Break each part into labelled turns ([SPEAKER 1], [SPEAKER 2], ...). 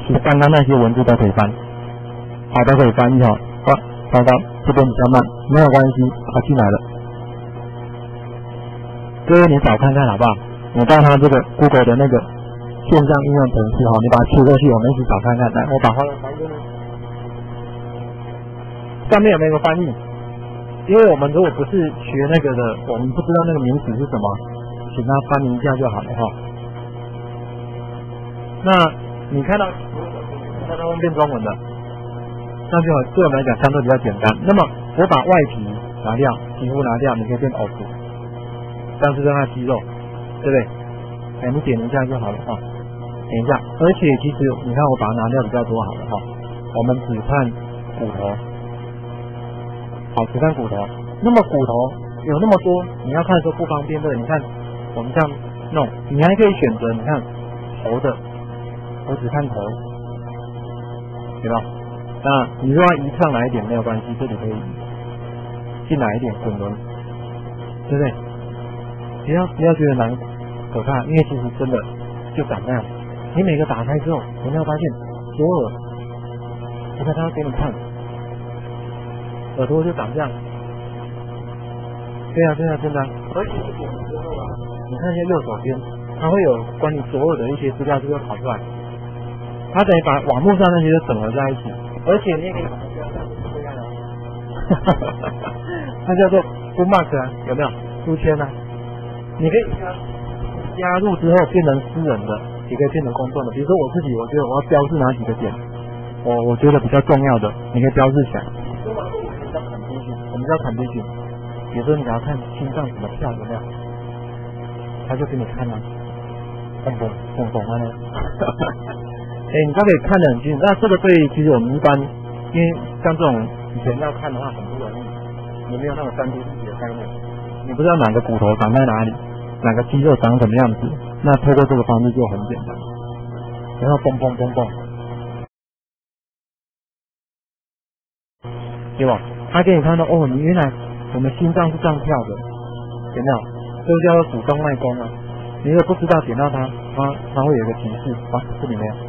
[SPEAKER 1] 其实刚刚那些文字都可以翻，好，都可以翻译哈。糟糕，这边比较慢，没有关系，它进来了。各位你找看看好不好？你到它这个 Google 的那个线上应用程式哈，你把它切过去，我们一起找看看。来，我把花样传给你。上面有没有翻译？因为我们如果不是学那个的，我们不知道那个名词是什么，请他翻译一下就好了哈。那你看到它都变中文的，那就对我们来讲相对比较简单。那么我把外皮拿掉，皮肤拿掉，你可以变藕骨，这样是让它肌肉，对不对？哎，你点一下就好了哈，点一下。而且其实你看我把它拿掉比较多好了哈，我们只看骨头，好，只看骨头。那么骨头有那么多，你要看说不方便的，你看我们这样弄，你还可以选择，你看头的，我只看头，对吧？那你如果要移上来一点没有关系，这里可以进来一点滚轮，对不对？不要觉得难可怕，因为其实真的就长那样。你每个打开之后，有没有发现左耳？我看他给你看，耳朵就长这样。对啊，真的。而且你点之后啊，你看一下右手边，它会有关于左耳的一些资料就会跑出来。它等于把网络上那些都整合在一起，而且你也可以把它标上这样它叫做 bookmark 啊，有没有？书签啊，你可以加入之后变成私人的，也可以变成公众的。比如说我自己，我觉得我要标示哪几个点，我觉得比较重要的，你可以标示起来。我们叫 condition， 比如说你想要看心脏怎么跳，有没有？他就给你看啊，蹦啊呢。你都可以看得很清楚。那这个对其实我们一般，因为像这种以前要看的话很不容易，你没有那种3D 立体的概念，你不知道哪个骨头长在哪里，哪个肌肉长什么样子，那透过这个方式就很简单。然后蹦，对吧？他给你看到哦，你原来我们心脏是这样跳的，有没有？这个叫做主动脉弓啊。你如果不知道点到它会有一个提示啊，这里没有。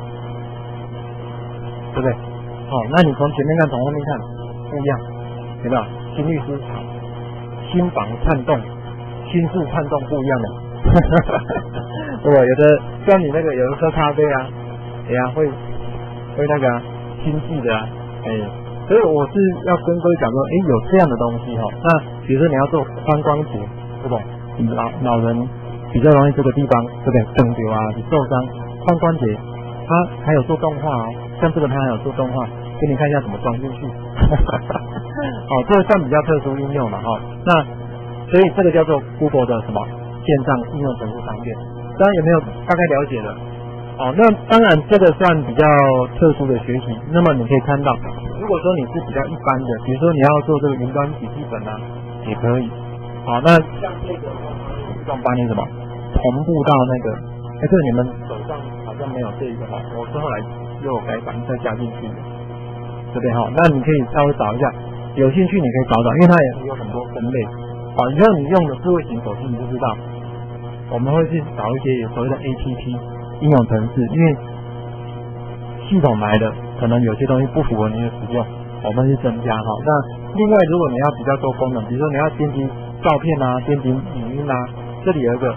[SPEAKER 1] 对不对？好，那你从前面看，从后面看不一样，有没有？心律失常、心房颤动、心室颤动不一样的。对吧？有的像你那个有的喝咖啡啊，会那个啊，心悸的啊，所以我是要跟各位讲说，有这样的东西哈。那比如说你要做髋关节，对不对？老人比较容易这个地方，对不对？整瘤啊，你受伤，髋关节，它还有做动画哦。像这个它还有做动画，给你看一下怎么装进去。这个算比较特殊应用了哈。那所以这个叫做 Google 的什么线上应用程式商店，大家有没有大概了解了？那当然这个算比较特殊的学习。那么你可以看到，如果说你是比较一般的，比如说你要做这个云端笔记本啊，也可以。好，那像这个自动把你什么同步到那个，这你们手上好像没有这一个哈，我是后来又有改版再加进去的，对不对哈？那你可以稍微找一下，有兴趣你可以找找，因为它也有很多分类。以后你用的智慧型手机你就知道，我们会去找一些所谓的 APP 应用程式，因为系统来的可能有些东西不符合你的使用，我们去增加哈。那另外如果你要比较多功能，比如说你要编辑照片啊，编辑影音啊，这里有一个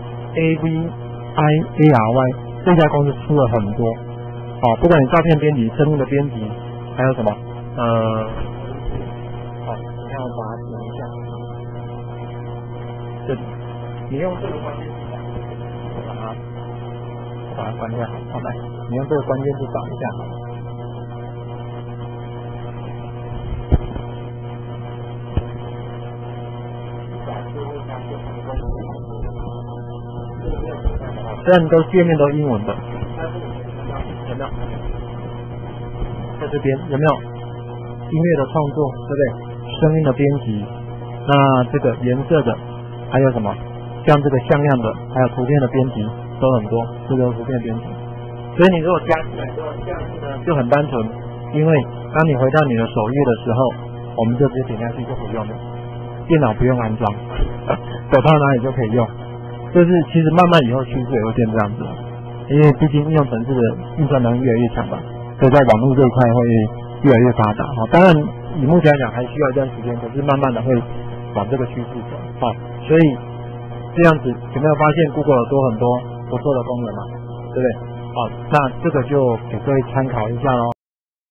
[SPEAKER 1] AVIARY 这家公司出了很多。不管你照片编辑、声音的编辑，还有什么，你看我把它点一下，这里，你用这个关键字把它关掉，好来，你用这个关键字找一下，虽然都界面都英文的。有没有？在这边有没有音乐的创作，对不对？声音的编辑，那这个颜色的，还有什么？像这个像样的，还有图片的编辑都很多，这个图片编辑。所以你如果加起来之后，这样子呢就很单纯，因为当你回到你的首页的时候，我们就直接点下去就可以用了，电脑不用安装，走到哪里就可以用。就是其实慢慢以后趋势也会变这样子。 因为毕竟应用程式的运算能力越来越强吧，所以在网络这一块会越来越发达。当然以目前来讲还需要一段时间，可是慢慢的会往这个趋势走。所以这样子有没有发现 Google 有多很多不错的功能嘛？对不对？那这个就给各位参考一下咯。